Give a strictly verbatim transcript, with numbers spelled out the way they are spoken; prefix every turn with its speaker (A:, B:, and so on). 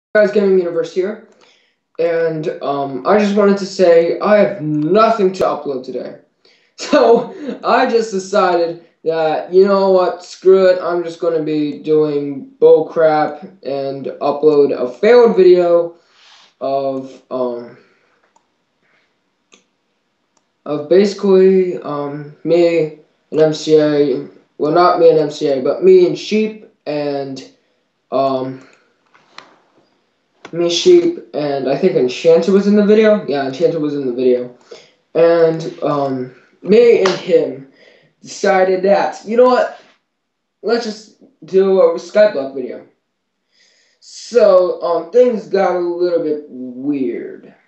A: Guys, Gaming Universe here, and um, I just wanted to say I have nothing to upload today. So I just decided that, you know what, screw it, I'm just going to be doing bull crap and upload a failed video of, um, of basically um, me and M C A, well, not me and M C A, but me and Sheep and, um, me, Sheep, and I think Enchanter was in the video. Yeah, Enchanter was in the video. And, um, me and him decided that, you know what, let's just do a Skyblock video. So, um, things got a little bit weird.